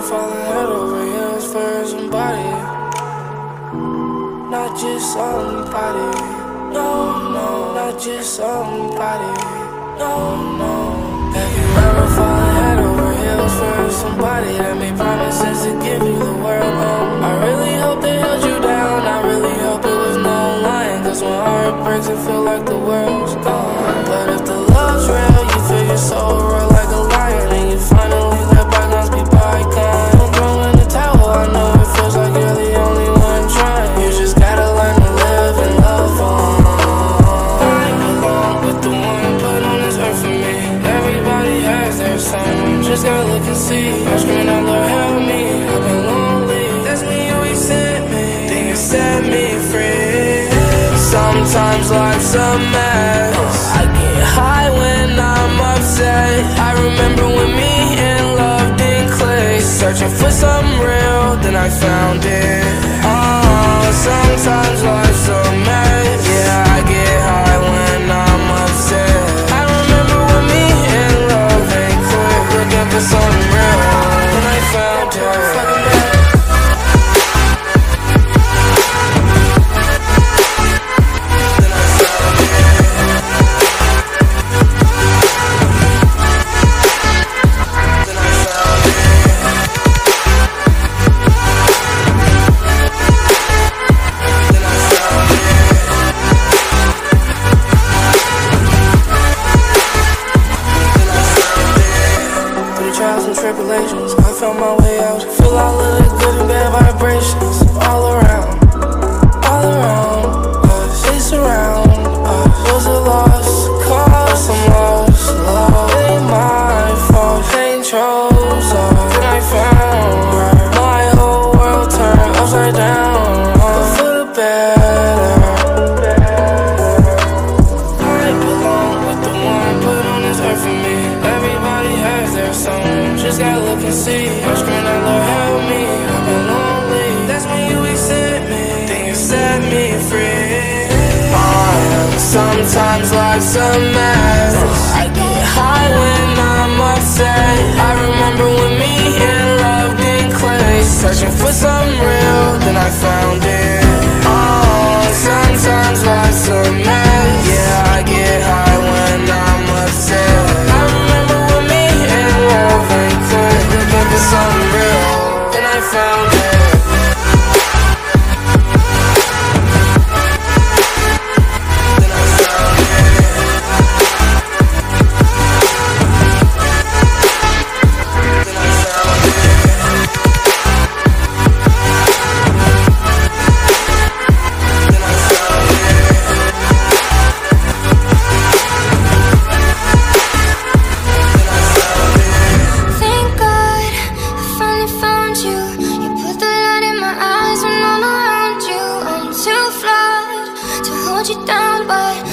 falling head over heels for somebody, not just somebody. No, no, not just somebody. No, no. Have you ever fallen head over heels for somebody that made promises to give you the world? I really hope they held you down. I really hope it was no lying, 'cause when heart breaks it feel like the world's gone. But if the love's real, you feel your soul roar like a lion, and you finally let bygones be bygones. Don't throw in the towel, I know it feels like you're the only one trying. You just gotta learn to live and love on. I belong with the one put on this earth for me. Everybody has their song, just gotta look and see. I'm screaming out, Lord help me, I've been lonely. That's me, you ain't sent me, then you set me free. Sometimes life's a mess, I get high when I'm upset. I remember when me and love didn't click, searching for something real, then I found it. Oh, sometimes life's a mess, yeah, I get high when I'm upset. I remember when me and love ain't click, looking for something real, then I found it. Trials and tribulations, I found my way out. Feel all of the good and bad vibrations all around us. They surround us. Was a lost cause, I'm lost, love. It ain't my fault, ain't chose us. Then I found her. My whole world turned upside down, but for the better. I belong with the one put on this earth for me. Everybody has their song, just gotta look and see. I'm screaming out, Lord help me, I've been lonely. That's when you accept me, then you set me free. Sometimes life's a mess, I get high when I'm upset. I remember when me and love didn't click, searching for something real, then I found it. Oh, sometimes life's a mess, yeah, I get high when I'm upset. I remember when me and love ain't click, looking for something real, then I found it. You down, but